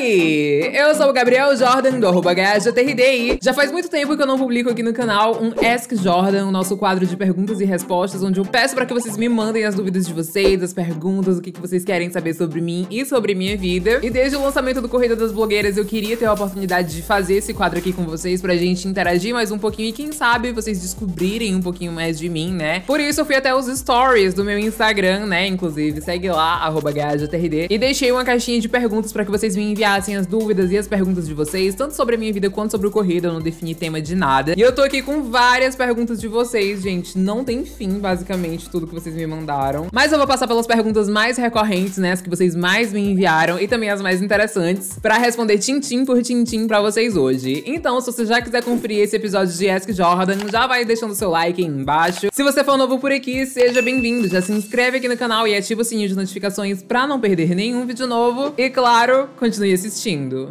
Oi! Eu sou o Gabriel Jordan, do @GajaTRD. Já faz muito tempo que eu não publico aqui no canal um Ask Jordan, o nosso quadro de perguntas e respostas, onde eu peço pra que vocês me mandem as dúvidas de vocês, as perguntas, o que vocês querem saber sobre mim e sobre minha vida. E desde o lançamento do Corrida das Blogueiras, eu queria ter a oportunidade de fazer esse quadro aqui com vocês, pra gente interagir mais um pouquinho e quem sabe vocês descobrirem um pouquinho mais de mim, né? Por isso eu fui até os stories do meu Instagram, né? Inclusive, segue lá, @GajaTRD. E deixei uma caixinha de perguntas pra que vocês me enviassem as dúvidas e as perguntas de vocês, tanto sobre a minha vida quanto sobre o Corrida. Eu não defini tema de nada. E eu tô aqui com várias perguntas de vocês, gente. Não tem fim, basicamente, tudo que vocês me mandaram. Mas eu vou passar pelas perguntas mais recorrentes, né? As que vocês mais me enviaram e também as mais interessantes, pra responder tintim por tintim pra vocês hoje. Então, se você já quiser conferir esse episódio de Ask Jordan, já vai deixando seu like aí embaixo. Se você for novo por aqui, seja bem-vindo. Já se inscreve aqui no canal e ativa o sininho de notificações pra não perder nenhum vídeo novo. E claro, continue assistindo.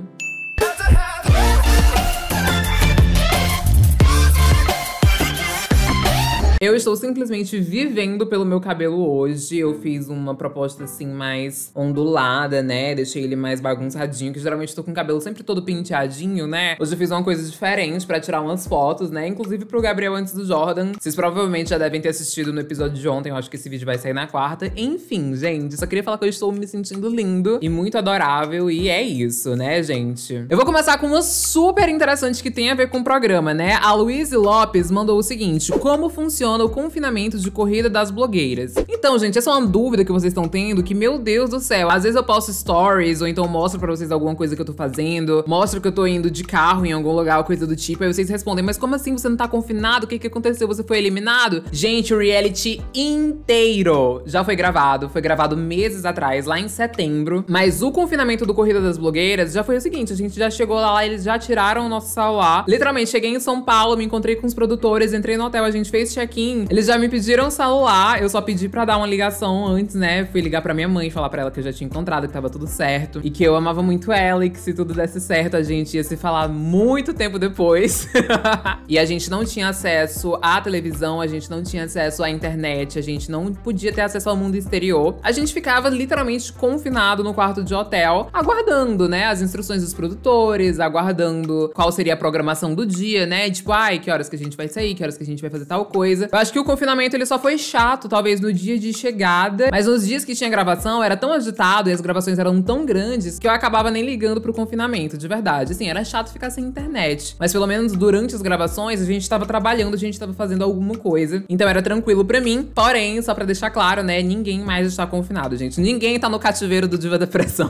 Eu estou simplesmente vivendo pelo meu cabelo hoje. Eu fiz uma proposta assim mais ondulada, né? Deixei ele mais bagunçadinho, que geralmente eu tô com o cabelo sempre todo penteadinho, né? Hoje eu fiz uma coisa diferente pra tirar umas fotos, né? Inclusive pro Gabriel antes do Jordan. Vocês provavelmente já devem ter assistido no episódio de ontem. Eu acho que esse vídeo vai sair na quarta. Enfim, gente, só queria falar que eu estou me sentindo lindo e muito adorável. E é isso, né, gente? Eu vou começar com uma super interessante que tem a ver com o programa, né? A Luíse Lopes mandou o seguinte: como funciona o confinamento de Corrida das Blogueiras? Então, gente, essa é uma dúvida que vocês estão tendo, que, meu Deus do céu, às vezes eu posto stories, ou então mostro pra vocês alguma coisa que eu tô fazendo, mostro que eu tô indo de carro em algum lugar, coisa do tipo, aí vocês respondem, mas como assim você não tá confinado? O que aconteceu? Você foi eliminado? Gente, o reality inteiro já foi gravado meses atrás, lá em setembro, mas o confinamento do Corrida das Blogueiras já foi o seguinte: a gente já chegou lá, eles já tiraram o nosso celular, literalmente, cheguei em São Paulo, me encontrei com os produtores, entrei no hotel, a gente fez check-in, eles já me pediram o celular, eu só pedi pra dar uma ligação antes, né? Fui ligar pra minha mãe, falar pra ela que eu já tinha encontrado, que tava tudo certo, e que eu amava muito ela, e que se tudo desse certo, a gente ia se falar muito tempo depois. E a gente não tinha acesso à televisão, a gente não tinha acesso à internet, a gente não podia ter acesso ao mundo exterior. A gente ficava literalmente confinado no quarto de hotel, aguardando, né, as instruções dos produtores, aguardando qual seria a programação do dia, né? Tipo, ai, que horas que a gente vai sair, que horas que a gente vai fazer tal coisa. Eu acho que o confinamento, ele só foi chato, talvez, no dia de chegada, mas nos dias que tinha gravação, era tão agitado e as gravações eram tão grandes que eu acabava nem ligando pro confinamento, de verdade. Assim, era chato ficar sem internet, mas pelo menos durante as gravações, a gente tava trabalhando, a gente tava fazendo alguma coisa, então era tranquilo pra mim. Porém, só pra deixar claro, né, ninguém mais está confinado, gente. Ninguém tá no cativeiro do Diva Depressão.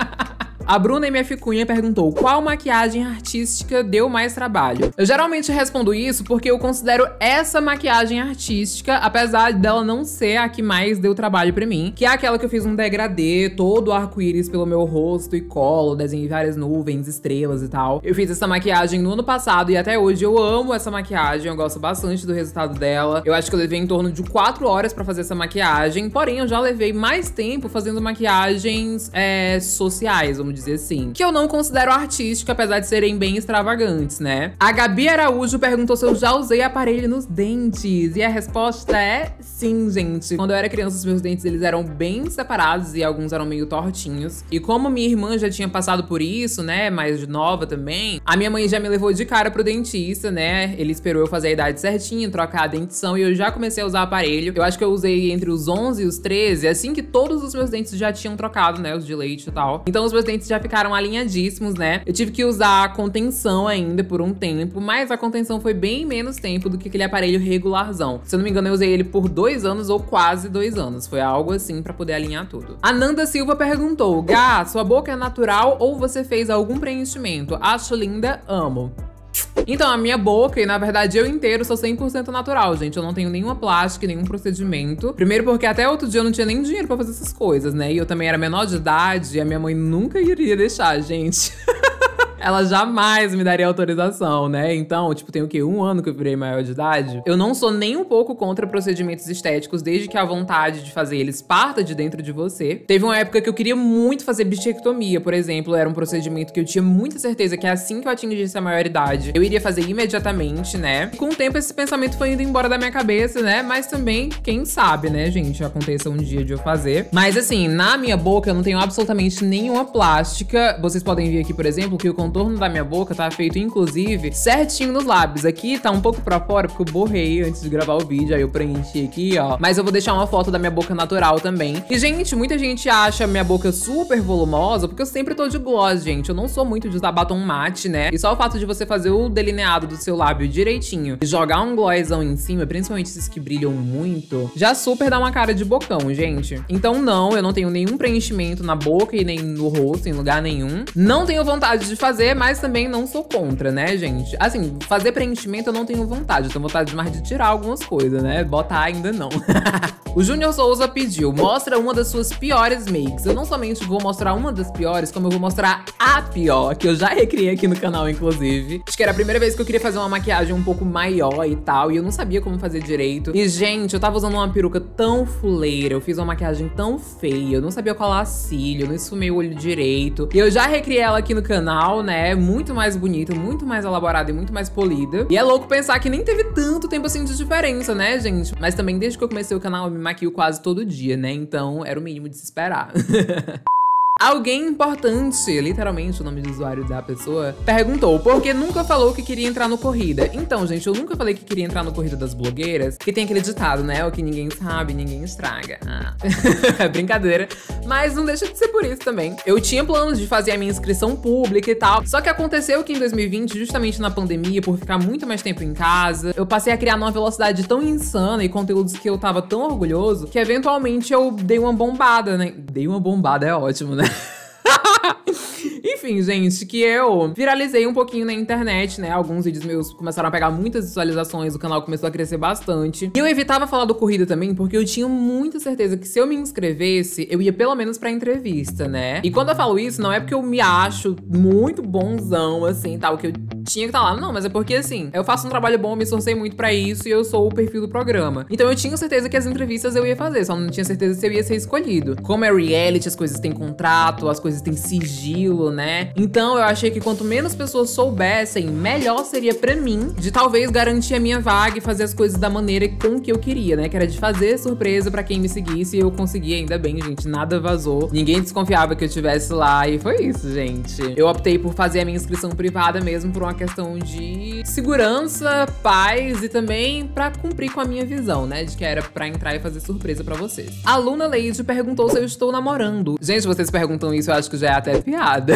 A Bruna MF Cunha perguntou: qual maquiagem artística deu mais trabalho? Eu geralmente respondo isso porque eu considero essa maquiagem artística, apesar dela não ser a que mais deu trabalho pra mim, que é aquela que eu fiz um degradê, todo arco-íris pelo meu rosto e colo, desenhei várias nuvens, estrelas e tal. Eu fiz essa maquiagem no ano passado e até hoje eu amo essa maquiagem, eu gosto bastante do resultado dela. Eu acho que eu levei em torno de 4 horas pra fazer essa maquiagem, porém eu já levei mais tempo fazendo maquiagens sociais, vamos dizer assim, que eu não considero artística, apesar de serem bem extravagantes, né? A Gabi Araújo perguntou se eu já usei aparelho nos dentes, e a resposta é sim, gente. Quando eu era criança, os meus dentes, eles eram bem separados e alguns eram meio tortinhos, e como minha irmã já tinha passado por isso, né, mais nova também, a minha mãe já me levou de cara pro dentista, né? Ele esperou eu fazer a idade certinha, trocar a dentição, e eu já comecei a usar aparelho. Eu acho que eu usei entre os 11 e os 13, assim que todos os meus dentes já tinham trocado, né, os de leite e tal. Então os meus dentes já ficaram alinhadíssimos, né? Eu tive que usar a contenção ainda por um tempo, mas a contenção foi bem menos tempo do que aquele aparelho regularzão. Se eu não me engano, eu usei ele por 2 anos ou quase 2 anos. Foi algo assim pra poder alinhar tudo. A Nanda Silva perguntou: Gá, sua boca é natural ou você fez algum preenchimento? Acho linda, amo. Então, a minha boca, e na verdade eu inteiro, sou 100% natural, gente. Eu não tenho nenhuma plástica, nenhum procedimento. Primeiro porque até outro dia eu não tinha nem dinheiro pra fazer essas coisas, né? E eu também era menor de idade e a minha mãe nunca iria deixar, gente. ela jamais me daria autorização, né? Então, tipo, tem o quê? 1 ano que eu virei maior de idade. Eu não sou nem um pouco contra procedimentos estéticos, desde que a vontade de fazer eles parta de dentro de você. Teve uma época que eu queria muito fazer bichectomia, por exemplo. Era um procedimento que eu tinha muita certeza que assim que eu atingisse a maioridade, eu iria fazer imediatamente, né? E com o tempo esse pensamento foi indo embora da minha cabeça, né? Mas também, quem sabe, né, gente, aconteça um dia de eu fazer. Mas assim, na minha boca eu não tenho absolutamente nenhuma plástica. Vocês podem ver aqui, por exemplo, que o contorno da minha boca tá feito, inclusive, certinho nos lábios. Aqui tá um pouco pra fora, porque eu borrei antes de gravar o vídeo, aí eu preenchi aqui, ó. Mas eu vou deixar uma foto da minha boca natural também. E, gente, muita gente acha minha boca super volumosa, porque eu sempre tô de gloss, gente. Eu não sou muito de usar batom mate, né? E só o fato de você fazer o delineado do seu lábio direitinho e jogar um glossão em cima, principalmente esses que brilham muito, já super dá uma cara de bocão, gente. Então não, eu não tenho nenhum preenchimento na boca e nem no rosto, em lugar nenhum. Não tenho vontade de fazer, mas também não sou contra, né, gente? Assim, fazer preenchimento eu não tenho vontade. Eu tenho vontade mais de tirar algumas coisas, né? Botar ainda não. O Júnior Souza pediu, mostra uma das suas piores makes. Eu não somente vou mostrar uma das piores, como eu vou mostrar a pior, que eu já recriei aqui no canal, inclusive. Acho que era a primeira vez que eu queria fazer uma maquiagem um pouco maior e tal, e eu não sabia como fazer direito. E, gente, eu tava usando uma peruca tão fuleira, eu fiz uma maquiagem tão feia, eu não sabia colar cílio, eu não esfumei o olho direito. E eu já recriei ela aqui no canal, né, muito mais bonita, muito mais elaborada e muito mais polida. E é louco pensar que nem teve tanto tempo assim de diferença, né, gente? Mas também, desde que eu comecei o canal, eu me maquio quase todo dia, né? Então, era o mínimo de se esperar. Alguém importante, literalmente o nome de usuário da pessoa, perguntou por que nunca falou que queria entrar no Corrida. Então, gente, eu nunca falei que queria entrar no Corrida das Blogueiras, que tem aquele ditado, né? O que ninguém sabe, ninguém estraga. Brincadeira. Mas não deixa de ser por isso também. Eu tinha planos de fazer a minha inscrição pública e tal, só que aconteceu que em 2020, justamente na pandemia, por ficar muito mais tempo em casa, eu passei a criar numa velocidade tão insana e conteúdos que eu tava tão orgulhoso, que eventualmente eu dei uma bombada, né? Dei uma bombada, é ótimo, né? Enfim, gente, que eu viralizei um pouquinho na internet, né? Alguns vídeos meus começaram a pegar muitas visualizações, o canal começou a crescer bastante. E eu evitava falar do Corrida também, porque eu tinha muita certeza que se eu me inscrevesse, eu ia pelo menos pra entrevista, né? E quando eu falo isso, não é porque eu me acho muito bonzão, assim, tal, que eu tinha que estar lá. Não, mas é porque, assim, eu faço um trabalho bom, me esforcei muito pra isso e eu sou o perfil do programa. Então eu tinha certeza que as entrevistas eu ia fazer, só não tinha certeza se eu ia ser escolhido. Como é reality, as coisas têm contrato, as coisas têm sigilo, né? Então eu achei que quanto menos pessoas soubessem, melhor seria pra mim de talvez garantir a minha vaga e fazer as coisas da maneira com que eu queria, né? Que era de fazer surpresa pra quem me seguisse e eu consegui, ainda bem, gente, nada vazou. Ninguém desconfiava que eu estivesse lá e foi isso, gente. Eu optei por fazer a minha inscrição privada mesmo por uma questão de segurança, paz e também pra cumprir com a minha visão, né? De que era pra entrar e fazer surpresa pra vocês. A Luna Leide perguntou se eu estou namorando. Gente, vocês perguntam isso, eu acho que já é até piada.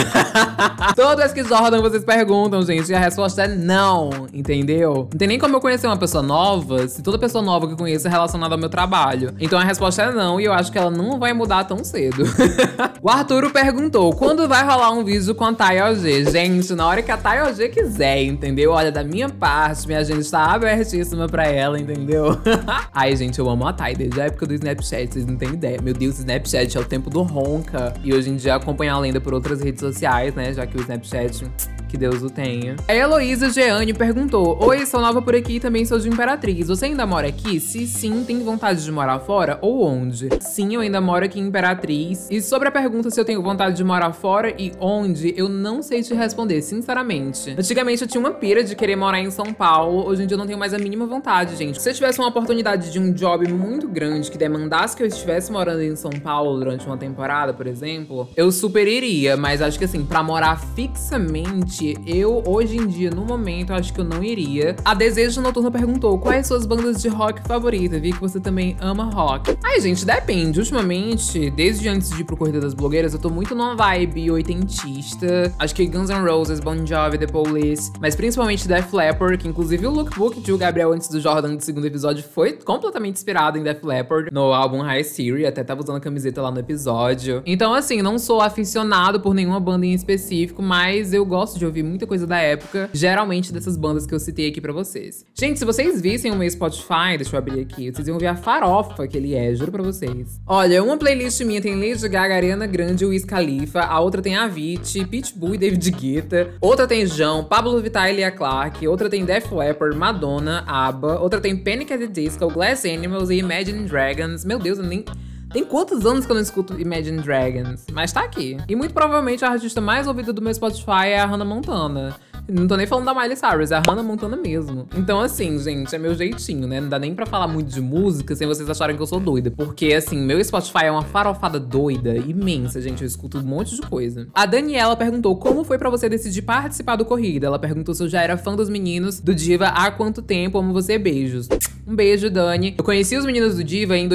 Todas que Jordan vocês perguntam, gente, e a resposta é não, entendeu? Não tem nem como eu conhecer uma pessoa nova se toda pessoa nova que eu conheço é relacionada ao meu trabalho. Então a resposta é não, e eu acho que ela não vai mudar tão cedo. O Arturo perguntou, quando vai rolar um vídeo com a Thay OG? Gente, na hora que a Thay OG quiser, entendeu? Olha, da minha parte, minha agenda está abertíssima pra ela, entendeu? Ai, gente, eu amo a Thay desde a época do Snapchat, vocês não têm ideia. Meu Deus, o Snapchat é o tempo do ronca. E hoje em dia acompanhar a lenda por outras redes sociais, né? Já que o Snapchat, que Deus o tenha. A Heloísa Jeane perguntou, oi, sou nova por aqui e também sou de Imperatriz. Você ainda mora aqui? Se sim, tem vontade de morar fora ou onde? Sim, eu ainda moro aqui em Imperatriz. E sobre a pergunta se eu tenho vontade de morar fora e onde, eu não sei te responder, sinceramente. Antigamente eu tinha uma pira de querer morar em São Paulo, hoje em dia eu não tenho mais a mínima vontade, gente. Se eu tivesse uma oportunidade de um job muito grande que demandasse que eu estivesse morando em São Paulo durante uma temporada, por exemplo, eu super iria, mas acho que assim, pra morar fixamente, eu, hoje em dia, no momento, acho que eu não iria. A Desejo Noturno perguntou, quais suas bandas de rock favoritas? Vi que você também ama rock. Ai, gente, depende. Ultimamente, desde antes de ir pro Corrida das Blogueiras, eu tô muito numa vibe oitentista. Acho que Guns N' Roses, Bon Jovi, The Police, mas principalmente Def Leppard, que inclusive o lookbook de o Gabriel antes do Jordan do segundo episódio foi completamente inspirado em Def Leppard, no álbum High Theory, até tava usando a camiseta lá no episódio. Então, assim, não sou aficionado por nenhuma banda em específico, mas eu gosto de ouvir muita coisa da época, geralmente dessas bandas que eu citei aqui pra vocês. Gente, se vocês vissem o meu Spotify, deixa eu abrir aqui, vocês iam ver a farofa que ele é, juro pra vocês. Olha, uma playlist minha tem Lady Gaga, Ariana Grande e Wiz Khalifa, a outra tem Avicii, Pitbull e David Guetta, outra tem João, Pablo Vittar e Lia Clark, outra tem Def Leppard, Madonna, ABBA, outra tem Panic! At the Disco, Glass Animals e Imagine Dragons. Meu Deus, eu nem... Tem quantos anos que eu não escuto Imagine Dragons? Mas tá aqui. E muito provavelmente a artista mais ouvida do meu Spotify é a Hannah Montana. Não tô nem falando da Miley Cyrus, é a Hannah Montana mesmo. Então assim, gente, é meu jeitinho, né? Não dá nem pra falar muito de música sem vocês acharem que eu sou doida. Porque assim, meu Spotify é uma farofada doida, imensa, gente. Eu escuto um monte de coisa. A Daniela perguntou como foi pra você decidir participar do Corrida. Ela perguntou se eu já era fã dos meninos do Diva há quanto tempo. Amo você, beijos. Um beijo, Dani. Eu conheci os meninos do Diva em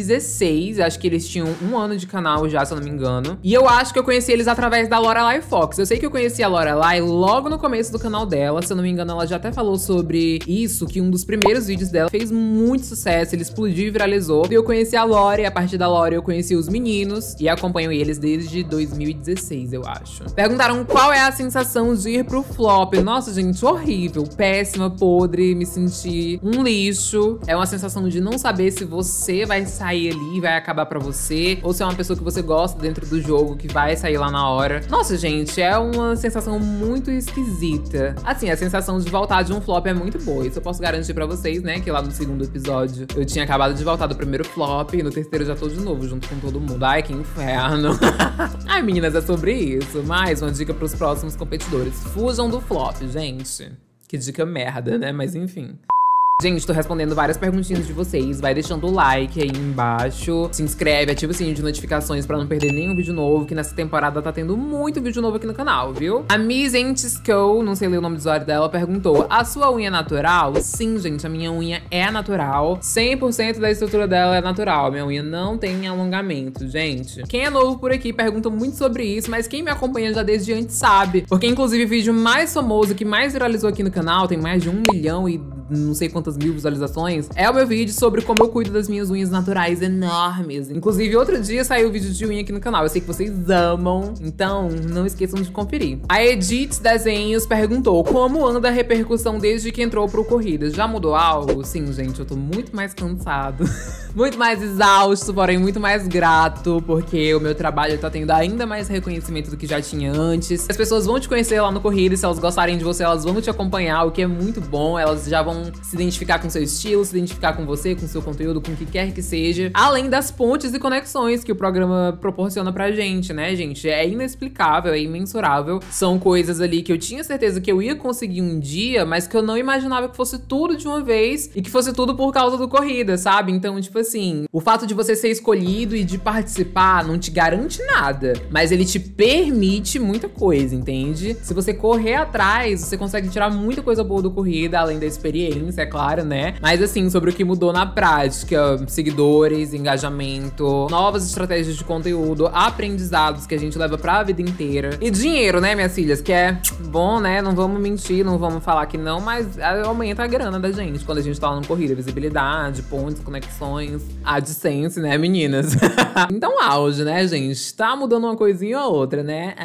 2016. Acho que eles tinham 1 ano de canal já, se eu não me engano. E eu acho que eu conheci eles através da Lorelai Fox. Eu sei que eu conheci a Lorelai logo no começo do canal dela. Se eu não me engano, ela já até falou sobre isso, que um dos primeiros vídeos dela fez muito sucesso. Ele explodiu e viralizou. E eu conheci a Lore. E a partir da Lore eu conheci os meninos. E acompanho eles desde 2016, eu acho. Perguntaram qual é a sensação de ir pro flop. Nossa, gente, horrível. Péssima, podre. Me senti um lixo. É uma sensação de não saber se você vai sair ali e vai acabar pra você, ou se é uma pessoa que você gosta dentro do jogo que vai sair lá na hora. Nossa, gente, é uma sensação muito esquisita. Assim, a sensação de voltar de um flop é muito boa. Isso eu posso garantir pra vocês, né? Que lá no segundo episódio eu tinha acabado de voltar do primeiro flop e no terceiro eu já tô de novo, junto com todo mundo. Ai, que inferno. Ai, meninas, é sobre isso. Mais uma dica pros próximos competidores. Fujam do flop, gente. Que dica merda, né? Mas enfim. Gente, tô respondendo várias perguntinhas de vocês. Vai deixando o like aí embaixo. Se inscreve, ativa o sininho de notificações pra não perder nenhum vídeo novo, que nessa temporada tá tendo muito vídeo novo aqui no canal, viu? A Miss Entisco, não sei ler o nome do usuário dela, perguntou: a sua unha é natural? Sim, gente, a minha unha é natural. 100% da estrutura dela é natural. Minha unha não tem alongamento, gente. Quem é novo por aqui pergunta muito sobre isso, mas quem me acompanha já desde antes sabe. Porque, inclusive, o vídeo mais famoso, que mais viralizou aqui no canal, tem mais de 1 milhão e não sei quantas mil visualizações, é o meu vídeo sobre como eu cuido das minhas unhas naturais enormes. Inclusive, outro dia saiu o vídeo de unha aqui no canal. Eu sei que vocês amam, então não esqueçam de conferir. A Edith Desenhos perguntou: como anda a repercussão desde que entrou pro Corrida? Já mudou algo? Sim, gente, eu tô muito mais cansado. Muito mais exausto, porém muito mais grato, porque o meu trabalho tá tendo ainda mais reconhecimento do que já tinha antes. As pessoas vão te conhecer lá no Corrida, e se elas gostarem de você, elas vão te acompanhar, o que é muito bom. Elas já vão se identificar com seu estilo, se identificar com você, com seu conteúdo, com o que quer que seja. Além das pontes e conexões que o programa proporciona pra gente, né, gente? É inexplicável, é imensurável. São coisas ali que eu tinha certeza que eu ia conseguir um dia, mas que eu não imaginava que fosse tudo de uma vez e que fosse tudo por causa do Corrida, sabe? Então, tipo assim, o fato de você ser escolhido e de participar não te garante nada, mas ele te permite muita coisa, entende? Se você correr atrás, você consegue tirar muita coisa boa do Corrida, além da experiência, é claro, né? Mas assim, sobre o que mudou na prática: seguidores, engajamento, novas estratégias de conteúdo, aprendizados que a gente leva pra vida inteira. E dinheiro, né, minhas filhas? Que é bom, né? Não vamos mentir, não vamos falar que não, mas aumenta a grana da gente quando a gente tá lá no Corrida. Visibilidade, pontos, conexões, AdSense, né, meninas? Então, auge, né, gente? Tá mudando uma coisinha ou outra, né?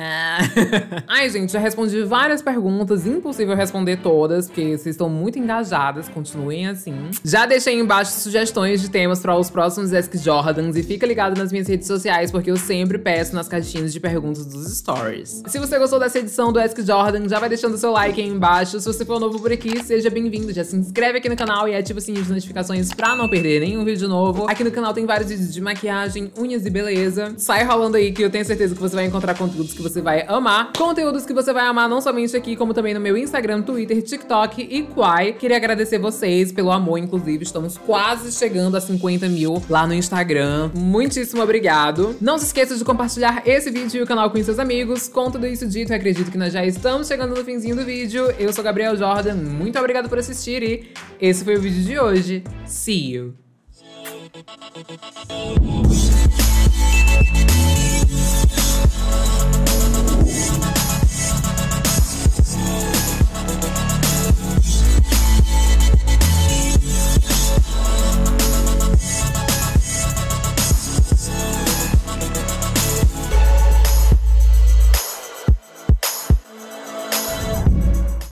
Ai, gente, já respondi várias perguntas. Impossível responder todas, porque vocês estão muito engajadas. Continuem assim. Já deixei embaixo sugestões de temas para os próximos Ask Jordans. E fica ligado nas minhas redes sociais, porque eu sempre peço nas caixinhas de perguntas dos stories. Se você gostou dessa edição do Ask Jordan, já vai deixando seu like aí embaixo. Se você for novo por aqui, seja bem-vindo. Já se inscreve aqui no canal e ativa o sininho de notificações pra não perder nenhum vídeo novo. Aqui no canal tem vários vídeos de maquiagem, unhas e beleza. Sai rolando aí que eu tenho certeza que você vai encontrar conteúdos que você vai amar. Conteúdos que você vai amar não somente aqui, como também no meu Instagram, Twitter, TikTok e Quai. Queria agradecer vocês pelo amor, inclusive. Estamos quase chegando a 50 mil lá no Instagram. Muitíssimo obrigado. Não se esqueça de compartilhar esse vídeo e o canal com seus amigos. Com tudo isso dito, eu acredito que nós já estamos chegando no finzinho do vídeo. Eu sou Gabriel Jordan. Muito obrigado por assistir e esse foi o vídeo de hoje. See you!